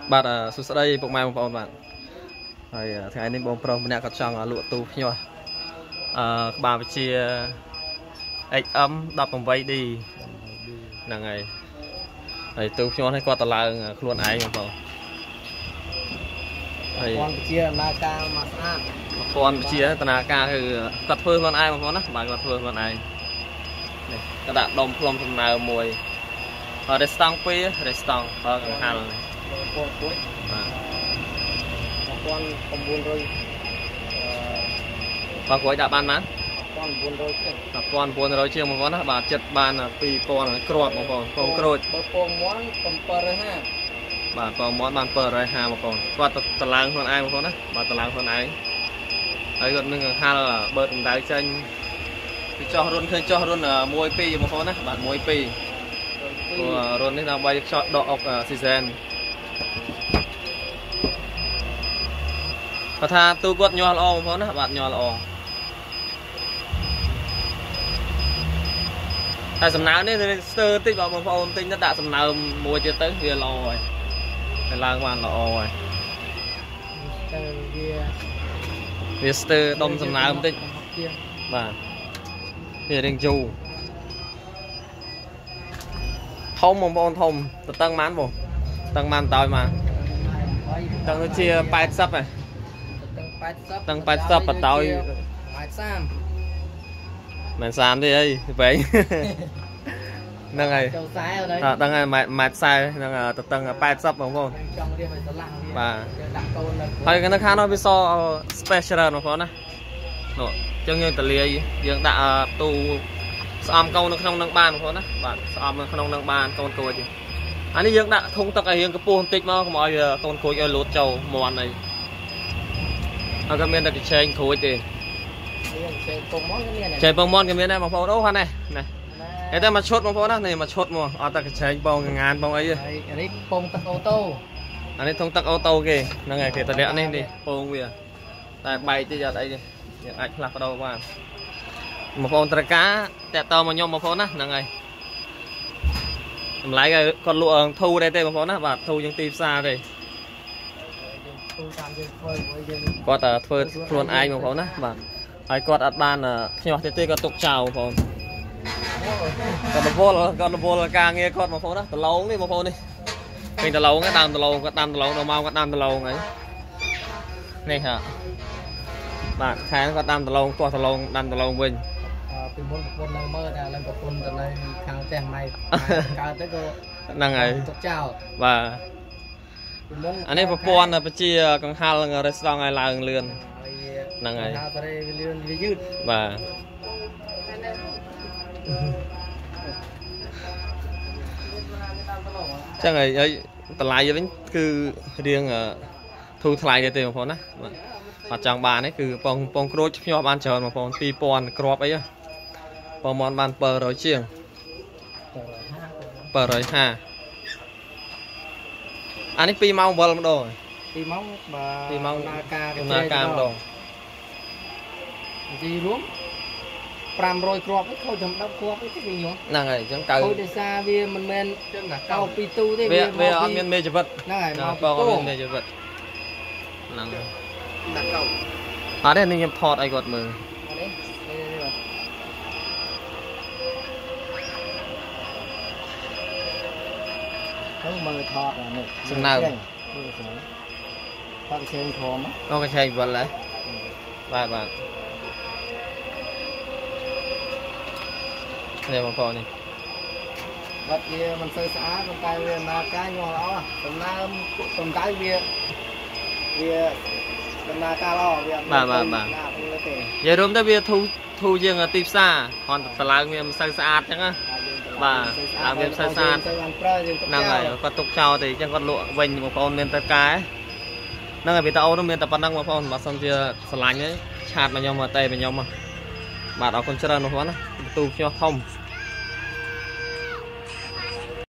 បាទសួស្តីពុកម៉ែបងប្អូនបាទហើយថ្ងៃនេះបងប្រុសម្នាក់គាត់ចង់លក់ទូភ្ញាស់ក្បាលវិជា XM 18D ហ្នឹងហើយទូភ្ញាស់នេះគាត់ទៅឡើងខ្លួនឯងបងប្អូនហើយគាត់វិជាដំណើរការមកស្អាតគាត់វិជាដំណើរការគឺគាត់ធ្វើខ្លួនឯងបងប្អូនណាបាទគាត់ធ្វើខ្លួនឯងនេះគាត់ដាក់ដុំផ្លុំសំណើមួយរេស្តង់2រេស្តង់បើកង្ហាល់នេះបងប្អូនបាទ1900បើគួយដាក់បានបាន1900ជាង1900ជាងបងប្អូនណាបាទចិត្តបាន2000គ្រាប់បងប្អូនពងក្រូចបើពងមាន់750បាទពងមាន់បាន750បងប្អូនគាត់ទៅឡើងខ្លួនឯងបងប្អូនណាបាទទៅឡើងខ្លួនឯងហើយគាត់នឹងកង្ហាល់បើកកម្ដៅចេញពីចោះរុនឃើញចោះរុន1 2បងប្អូនណាបាទ1 2រុននេះដើម្បីខ្យល់ដកអុកស៊ីសែនគាត់ថាទូគាត់ញាស់ល្អបងប្អូនណាបាទញាស់ល្អតែសំណើនេះស្ទើរតិចបងប្អូនទិញទៅដាក់សំណើមួយទៀតទៅវាល្អហើយតែឡើងបានល្អហើយវាស្ទើរដុំសំណើបន្តិចបាទវារៀងយូរធំបងប្អូនធំតឹងបានបងតឹងបានតើមកតឹងទៅជា80ហ៎តឹង80បតើ30មិន30ទេអីវែងហ្នឹងហើយដឹងហើយម៉ែត្រ40ហ្នឹងទៅតឹង80បងប្អូនចង់រៀបឲ្យឆ្លាស់បាទដាក់កូនហើយនៅខាងនោះវាស special បងប្អូនណានោះចឹងយើងតលាយយើងដាក់ទូស្អំកូននៅក្នុងនឹងបានបងប្អូនណាបាទស្អំនៅក្នុងនឹងបានកូនគួចអានេះយើងដាក់ធុងទឹកឲ្យរៀងកម្ពស់បន្តិចមកកុំឲ្យកូនគួចឲ្យលូតចូលមាន់អីហើយក៏មានតែកញ្ឆេងគ្រួចទេចេះពងមាន់ក៏មានដែរបងប្អូនអូហ្នឹងណាតែមកឈុតបងប្អូនណានេះមកឈុតមកអត់តែកញ្ឆេងបងងានបងអីទេអានេះពងទឹកអូតូអានេះធុងទឹកអូតូគេហ្នឹងហើយគេតម្លាក់នេះពងវាតែបែកតិចអត់អីទេយើងអាចផ្លាស់ប្ដូរបានបងប្អូនត្រូវការតាក់តមកខ្ញុំបងប្អូនណាហ្នឹងហើយតម្លៃគាត់លក់ធូរដែរទេបងប្អូនណាបាទធូរជាងទីផ្សារទេគាត់តែធ្វើខ្លួនឯងបងប្អូនណាបាទហើយគាត់អត់បានខ្ញាស់ទេគាត់ទុកចោលបងប្អូនគាត់រវល់ការងារគាត់បងប្អូនណាដលងនេះបងប្អូននេះពេញដលងដើមដលងគាត់ដាំដលងដល់មកគាត់ដាំដលងហើយនេះហ่ะបាទខាងគាត់ដាំដលងទាស់ដលងដាំដលងវិញពីមុនប្រពន្ធនៅមើលតែឡើងប្រពន្ធទៅនៅខាងផ្ទះម៉ៃកើតទៅក៏ហ្នឹងហើយទុកចោលបាទអានេះប្រព័ន្ធបជាកង្ហាល់រេស្តង់ឲ្យឡើងលឿនហ្នឹងហើយវាយឺតបាទចឹងហើយតម្លៃវិញគឺរៀងធូរថ្លៃទេបងប្អូនណាបាទអត់ចង់បានទេគឺពងក្រូចភ្ញាស់បានច្រើនបងប្អូន2000គ្រាប់អីបងមន់បាន700ជាង750អានេះ2ម៉ោងវល់ម្ដង2ម៉ោងបាទ2ម៉ោងដំណើរការម្ដងនិយាយរួម500គ្រាប់ឯងខូចចំ10គ្រាប់ឯងវិញហ្នឹងហើយអញ្ចឹងកៅខូចដោយសារវាមិនមែនចឹងណាកៅពីទូទេវាអត់មានមេជីវិតហ្នឹងហើយមកបងអត់មានមេជីវិតហ្នឹងដាក់កៅអត់ទេនេះខ្ញុំថតឲ្យគាត់មើលហ្នឹងមើលថតអានេះសំណើថតកញ្ឆេងធំអូកញ្ឆេងវិលហ៎បាទនេះបងប្អូននេះបាត់វាមិនសូវស្អាតប៉ុន្តែវាដំណើរការញាស់ល្អដំណើរសំដៅវាដំណើរការល្អវាបាទនិយាយរួមទៅវាធូរជាងទីផ្សារគ្រាន់តែឡើងវាមិនសូវស្អាតអញ្ចឹងណាបាទឡើងវាមិនសូវស្អាតហ្នឹងហើយគាត់ទុកចោលទេអញ្ចឹងគាត់លក់វិញបងប្អូនមានទៅការហ្នឹងហើយវីដេអូនោះមានតែប៉ុណ្្នឹងបងប្អូនបើសិនជាស្រឡាញ់ឆាតមកខ្ញុំមកតែមកខ្ញុំបាទអរគុណច្រើនបងប្អូនណាទូភ្ញាស់ធំ